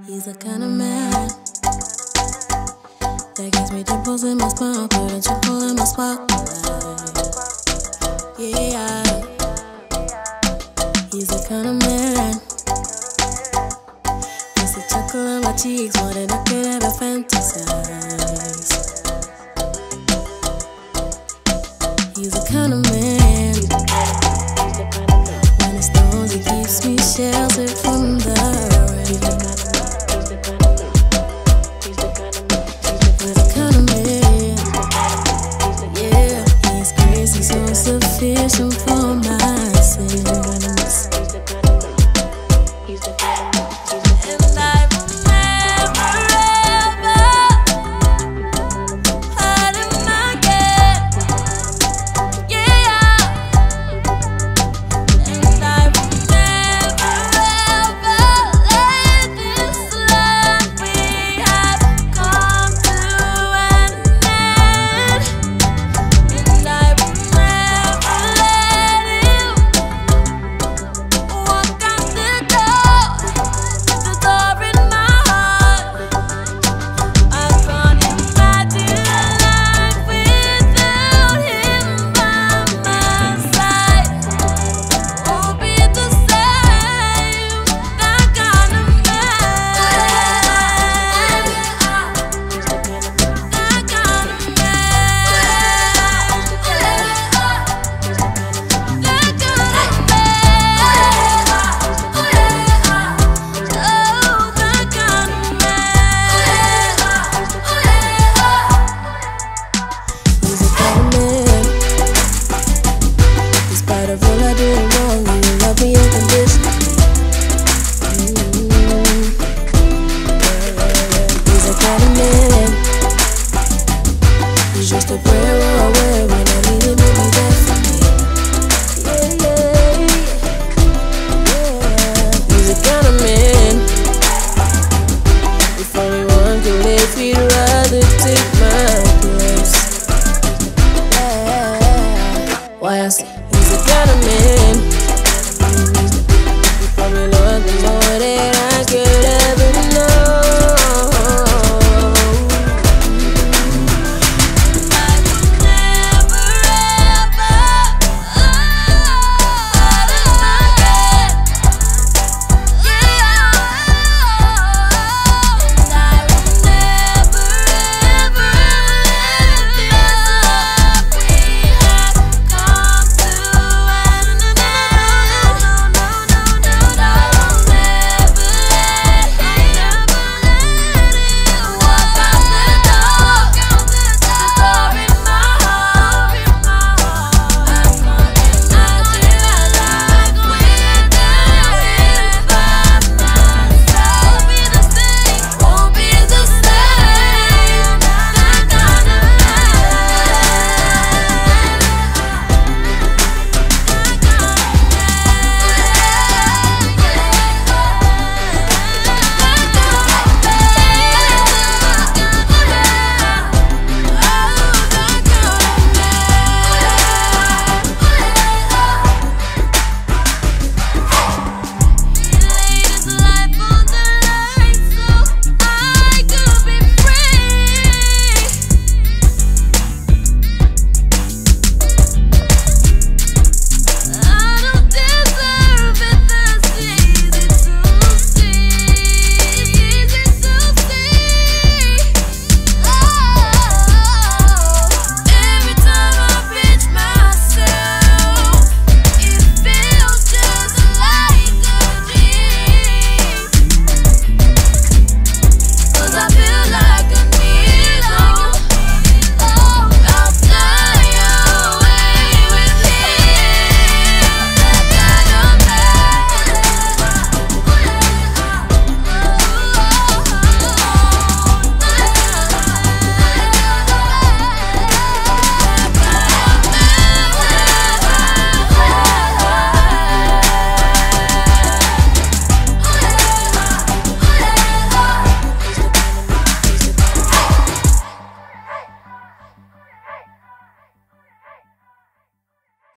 He's the kind of man that gives me dimples in my spine, put a twinkle in my spotlight. Yeah, he's the kind of man puts a chuckle on my cheeks more than I could ever fantasize. He's the kind of man, when it storms, he keeps me sheltered from the rain. So sufficient for my sins.